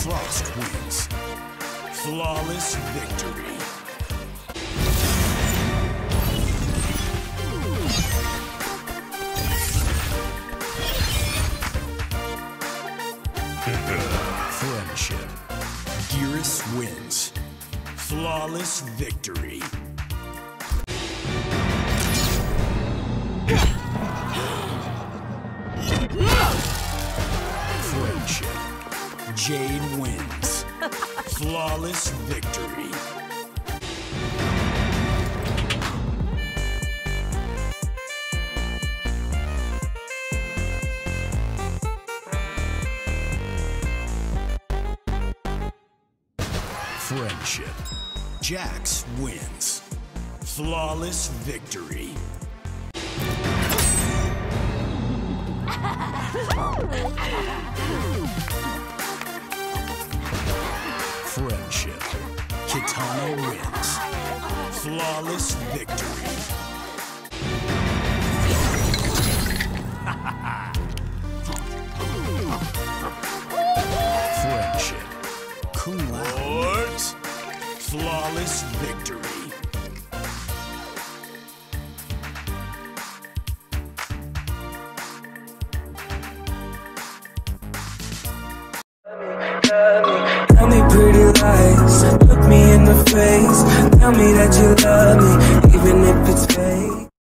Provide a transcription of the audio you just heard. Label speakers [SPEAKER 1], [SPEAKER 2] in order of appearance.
[SPEAKER 1] Frost wins. Flawless victory. Friendship. Gearus wins. Flawless victory. Friendship. Jade wins. Flawless victory. Friendship. Jax wins. Flawless victory. Friendship. Kitana wins. Flawless victory. Friendship. What? Flawless victory.
[SPEAKER 2] Tell me pretty lies, look me in the face. Tell me that you love me, even if it's